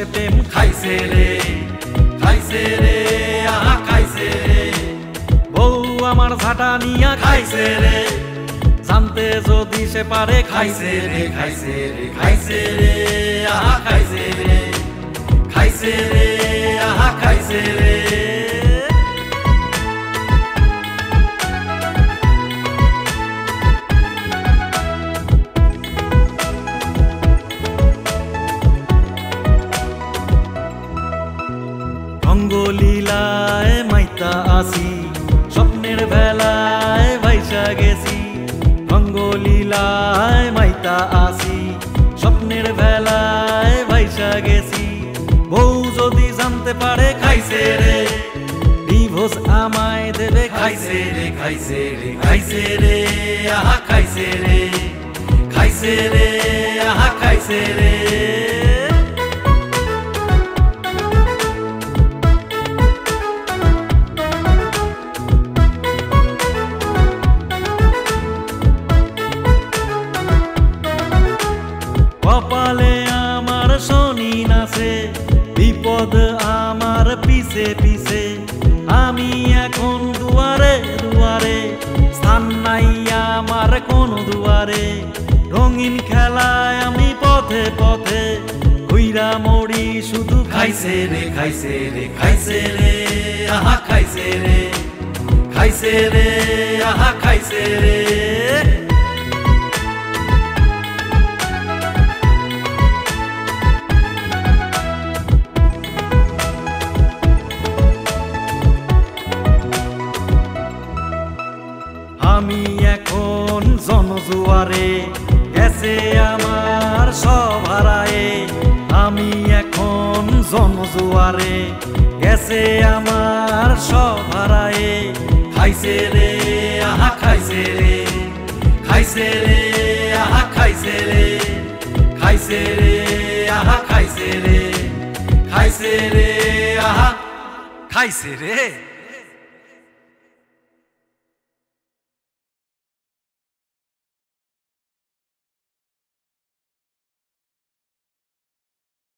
বসে প্রেম খাইছে রে আহা খাইছে রে বউ আমার ঝাঁটা নিয়া খাইছে রে জানতে যদি সে পারে খাইছে রে আহা খাইছে রে আহা খাইছে রে রঙ্গলীলায় মাইতা আসি স্বপ্নের বেলায় ভাইসা গেছি রঙ্গলীলায় মাইতা আসি স্বপ্নের বেলায় ভাইসা গেছি বউ যদি জানতে পারে খাইছে রে ডিভোর্স আমায় দেবে খাইছে রে আহা খাইছে রে আহা খাইছে রে কপালে আমার শনি নাছে বিপদ আমার পিছে পিছে আমি এখন দুয়ারে স্থান নাই আমার কোন দুয়ারে রঙিন খেলায় আমি পথে ঘুইরা মরি শুধু খাইছে রে আহা খাইছে রে আহা খাইছে রে আমি এখন জনজুয়ারে গেছে আমার সব হারায়ে আমি এখন জনজুয়ারে গেছে আমার সব হারায়ে খাইছে রে আহা খাইছে রে আহা খাইছে রে আহা খাইছে রে আহা খাইছে রে।